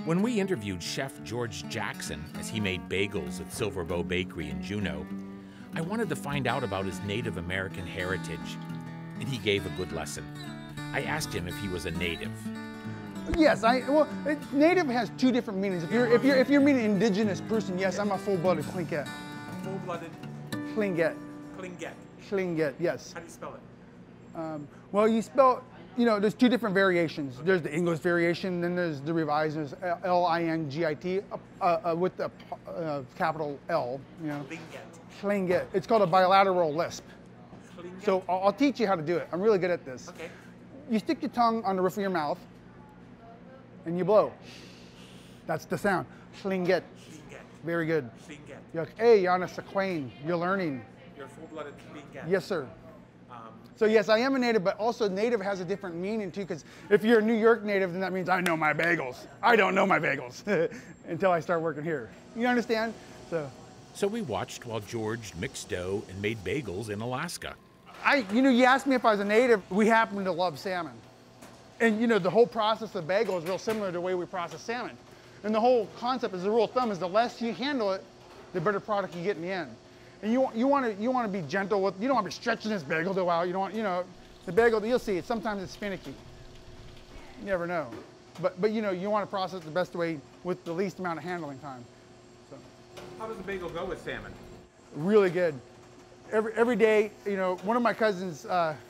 When we interviewed Chef George Jackson as he made bagels at Silverbow Bakery in Juneau, I wanted to find out about his Native American heritage, and he gave a good lesson. I asked him if he was a native. Yes, native has two different meanings. If you're meaning indigenous person, yes, I'm a full-blooded Tlingit. Full-blooded? Tlingit. Tlingit. Tlingit, yes. How do you spell it? Well, you spell, there's two different variations. There's the English variation, then there's the revised, there's L-I-N-G-I-T with the capital L, Tlingit. Tlingit. It's called a bilateral lisp. Tlingit? So I'll teach you how to do it. I'm really good at this. Okay. You stick your tongue on the roof of your mouth, and you blow. That's the sound. Tlingit. Tlingit. Very good. Tlingit. You're like, hey, Yana Sequain, you're learning. You're full-blooded Tlingit. Yes, sir. So yes, I am a native, but also native has a different meaning too, because if you're a New York native, then that means I know my bagels. I don't know my bagels until I start working here. You understand? So we watched while George mixed dough and made bagels in Alaska. You asked me if I was a native. We happen to love salmon. And the whole process of bagel is real similar to the way we process salmon. And the whole concept is, the rule of thumb is, the less you handle it, the better product you get in the end. And you want to be gentle with, you don't want to be stretching this bagel dough out. You don't want, the bagel, you'll see it, sometimes it's finicky. You never know. But you want to process the best way with the least amount of handling time. So. How does the bagel go with salmon? Really good. Every day, one of my cousins,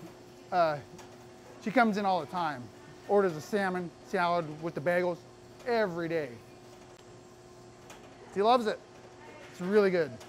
she comes in all the time, orders a salmon salad with the bagels every day. She loves it. It's really good.